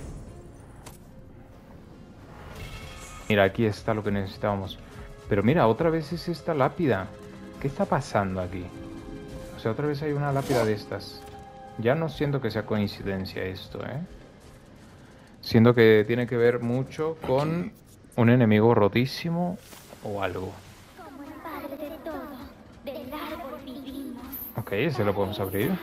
Mira, aquí está lo que necesitábamos. Pero mira, otra vez es esta lápida. ¿Qué está pasando aquí? O sea, otra vez hay una lápida de estas. Ya no siento que sea coincidencia esto, ¿eh? Siento que tiene que ver mucho con un enemigo rotísimo o algo. Como el padre de todo, del árbol vivimos. Ok, ese lo podemos abrir.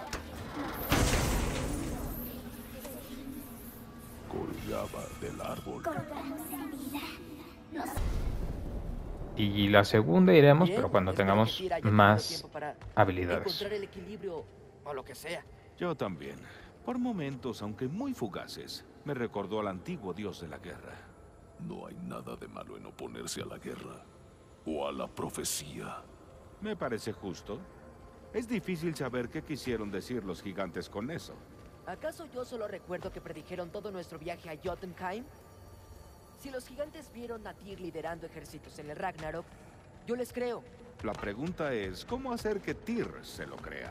Colgaba del árbol. Colgamos en vida. Nos Y la segunda iremos, Bien, pero cuando espero tengamos que Kira haya tenido más tiempo para habilidades. encontrar el equilibrio o lo que sea. Yo también. Por momentos, aunque muy fugaces, me recordó al antiguo dios de la guerra. No hay nada de malo en oponerse a la guerra o a la profecía. Me parece justo. Es difícil saber qué quisieron decir los gigantes con eso. ¿Acaso yo solo recuerdo que predijeron todo nuestro viaje a Jotunheim? Si los gigantes vieron a Tyr liderando ejércitos en el Ragnarok, yo les creo. La pregunta es, ¿cómo hacer que Tyr se lo crea?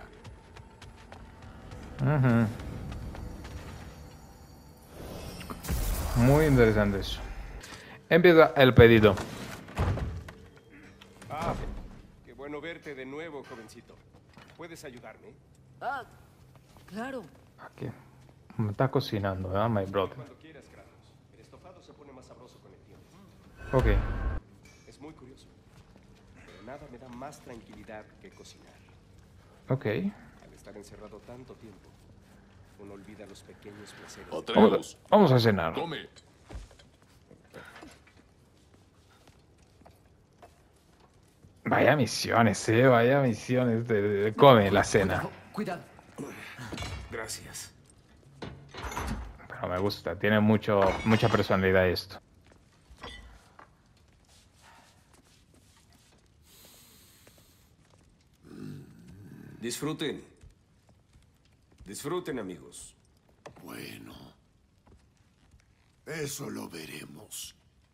Ujú. Muy interesante eso. Empieza el pedido. Ah, qué bueno verte de nuevo, jovencito. ¿Puedes ayudarme? Ah, claro. Aquí. Me está cocinando, ¿verdad, my brother? Cuando quieras, Kratos. El estofado se pone más sabroso con el tiempo. Ok. Es muy curioso. Pero nada me da más tranquilidad que cocinar. Ok. Al estar encerrado tanto tiempo, uno olvida los pequeños placeres. Vamos Atreus, a, vamos a cenar. come. Vaya misiones, eh. Vaya misiones. De, de- come la cena. Cuidado. Gracias. Pero me gusta. Tiene mucho, mucha personalidad esto. Disfruten. Disfruten, amigos. Bueno, eso lo veremos.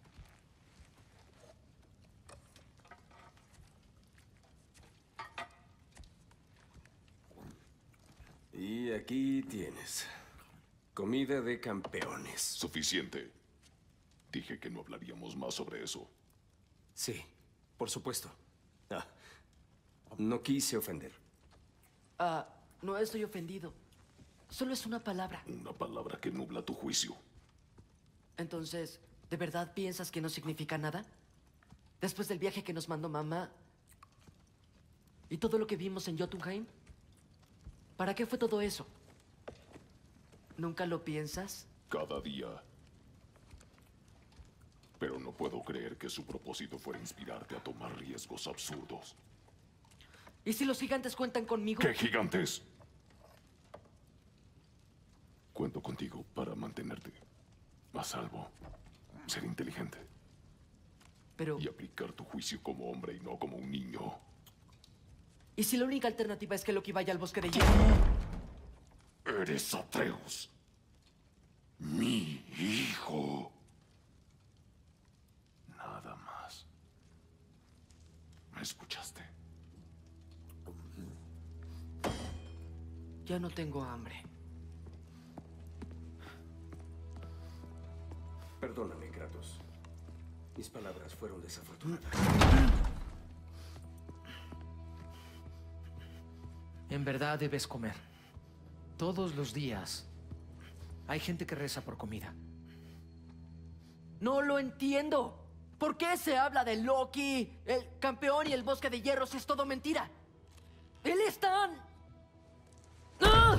Y aquí tienes. Comida de campeones. Suficiente. Dije que no hablaríamos más sobre eso. Sí, por supuesto. Ah, no quise ofender. Ah, no estoy ofendido. Solo es una palabra. Una palabra que nubla tu juicio. Entonces, ¿de verdad piensas que no significa nada? Después del viaje que nos mandó mamá y todo lo que vimos en Jotunheim, ¿para qué fue todo eso? ¿Nunca lo piensas? Cada día. Pero no puedo creer que su propósito fuera inspirarte a tomar riesgos absurdos. ¿Y si los gigantes cuentan conmigo? ¿Qué gigantes? Cuento contigo para mantenerte a salvo, ser inteligente Pero, y aplicar tu juicio como hombre y no como un niño. ¿y si la única alternativa es que Loki vaya al bosque de hielo? Eres Atreus, mi hijo. Nada más. ¿Me escuchaste? Ya no tengo hambre. Perdóname, Kratos. Mis palabras fueron desafortunadas. En verdad debes comer. Todos los días. Hay gente que reza por comida. No lo entiendo. ¿Por qué se habla de Loki, el campeón y el bosque de hierro si es todo mentira? Él es tan... ¡Ah!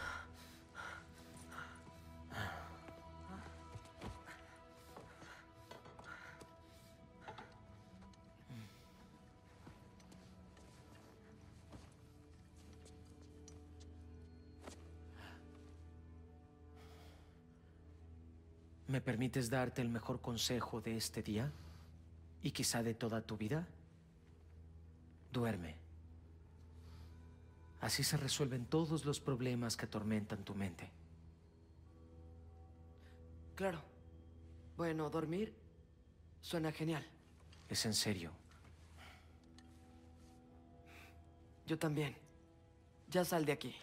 ¿Me permites darte el mejor consejo de este día? ¿Y quizá de toda tu vida? Duerme. Así se resuelven todos los problemas que atormentan tu mente. Claro. Bueno, dormir suena genial. Es en serio. Yo también. Ya sal de aquí.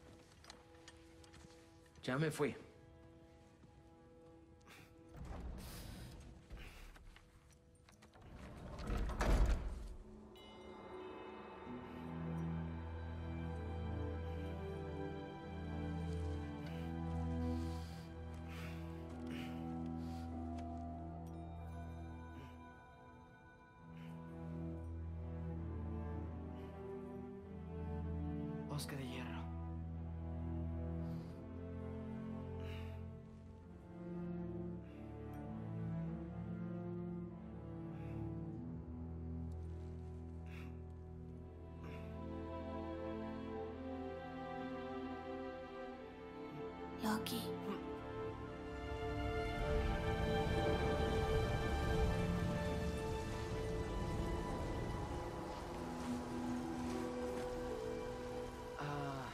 Ya me fui. Bosque de hierro. Loki. Ah.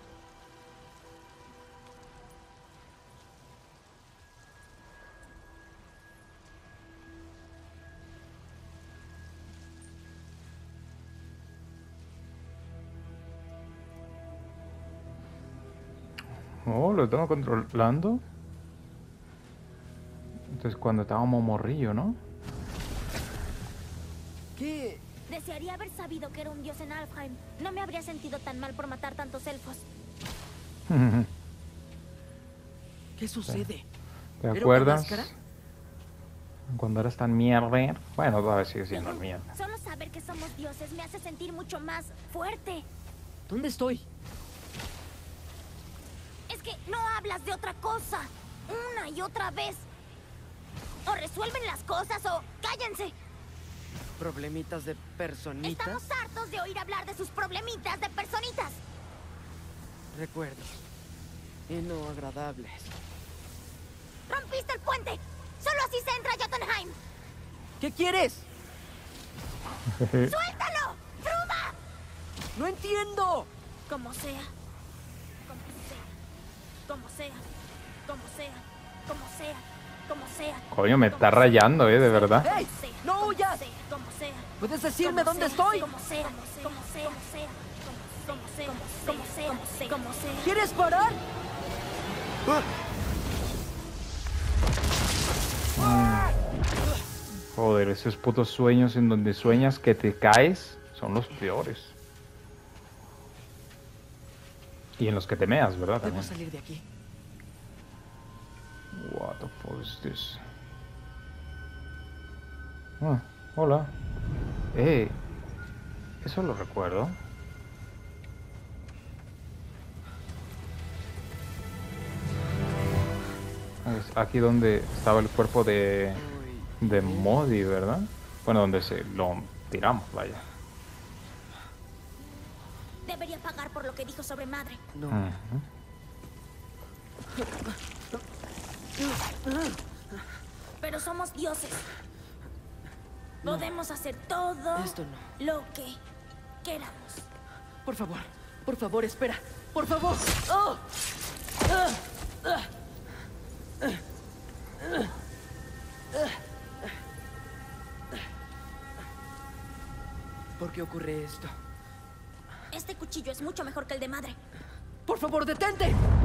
Oh, lo tengo controlando. Entonces cuando estábamos morrillo, ¿no? ¿Qué? Desearía haber sabido que era un dios en Alfheim. No me habría sentido tan mal por matar tantos elfos. ¿Qué sucede? ¿Te ¿Era acuerdas? una máscara? Cuando eras tan mierda. Bueno, todavía sigue siendo Digo, mierda. Solo saber que somos dioses me hace sentir mucho más fuerte. ¿Dónde estoy? Es que no hablas de otra cosa. Una y otra vez. O resuelven las cosas o cállense. ¿Problemitas de personitas? Estamos hartos de oír hablar de sus problemitas de personitas. Recuerdos. Y no agradables. ¡Rompiste el puente! ¡Solo así se entra a Jotunheim! ¿Qué quieres? ¡Suéltalo! ¡Fruda! ¡No entiendo! Como sea. Como sea. Como sea. Como sea. Como sea. Como sea. Coño, me está rayando, eh, de verdad. ¡Ey! ¡No huyas! Como sea. ¿Puedes decirme dónde estoy? Como sea. Como sea. Como sea. Como sea. Como sea. Como sea. ¿Quieres parar? Joder, esos putos sueños en donde sueñas que te caes son los peores. Y en los que te meas, ¿verdad? Debo También. salir de aquí. What the fuck is this? Ah, hola. Eh, eso lo recuerdo. Es aquí donde estaba el cuerpo de, de Modi, ¿verdad? Bueno, donde se lo tiramos, vaya. Debería pagar por lo que dijo sobre madre. No. Ujú. Pero somos dioses. Podemos hacer todo Esto no. lo que queramos. Por favor, por favor, espera. Por favor. ¡Oh! ¡Ah! ¡Ah! ¿Por qué ocurre esto? Este cuchillo es mucho mejor que el de madre. ¡Por favor, detente!